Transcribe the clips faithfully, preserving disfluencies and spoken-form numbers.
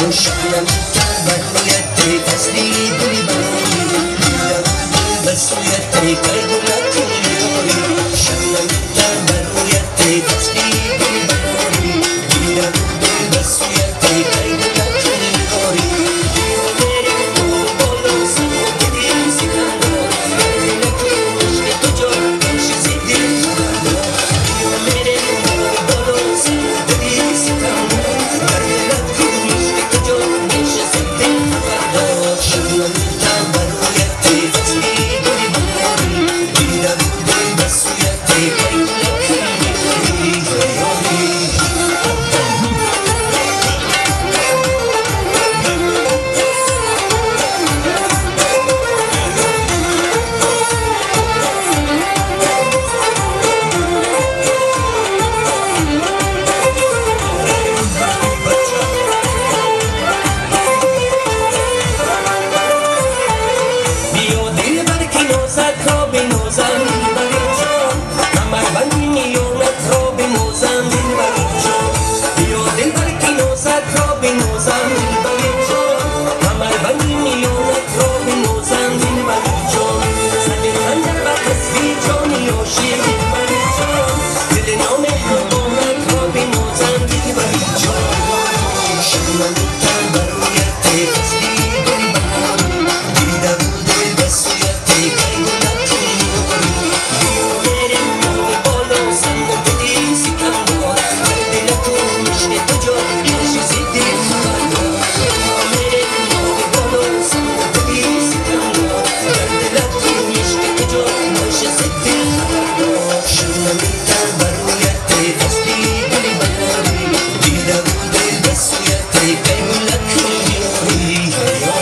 شبنم در رویت فصلی گلی باری دیدم بسویت کرگلک میاری شبنم در رویت فصلی گلی باری دیدم بسویت کرگلک میاری دیو میری نور بالا سمت دیم سکندار دلک عشق تو جان کش زیدی خدا دیو میری نور بالا سمت دیم سکندار دلک عشق تو جان کش زیدی خدا شبنم در رویت فصلی گلی باری دیدم بسویت کرگلک میاری بیا دل بر کنازت را بنازم دلبری جان کمر بند میانت را بنازم دلبری جان بیا دل بر کنازت را بنازم دلبری جان کمر بند میانت را بنازم دلبری جان زد خنجر بر تصویر جانی عاشق دلبری جان دل نامهربانت را بنازم دلبری جان شبنم در رویت فصلی گلی باری دیدم بسویت کرگلک میاری دیو میری نور بالا سمت دیم سکندار دلک عشق تو جان کش زیدی خدا دیو میری نور بالا سمت دیم سکندار دلک عشق تو جان کش زیدی خدا شبنم در رویت فصلی گلی باری دیدم بسویت کرگلک میاری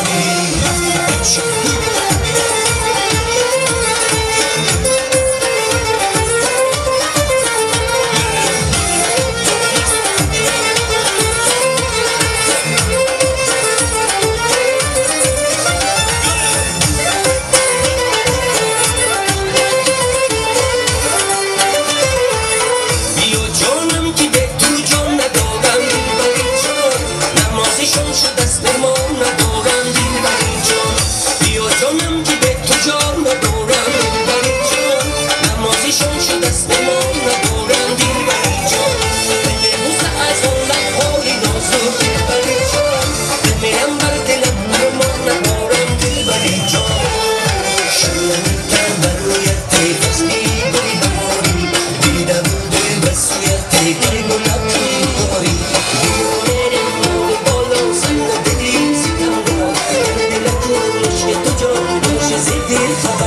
بیا جانم که به تو جان ندارم دلبری جان نمازشان شد دست ما ندارم دلبری جان بیا جانم که به تو جان ندارم دلبری جان نمازشان شد دست ما ندارم دلبری جان دل موسه از آن لبهای نازک دلبری جان بمیرم بر دلم درمان ندارم دلبری جان شبنم در رویت فصلی گلی باری دیدم بسویت کرگلک میاری دیو میری نور بالا سمت دیم سکندار دلک عشق تو جان کش زیدی خدا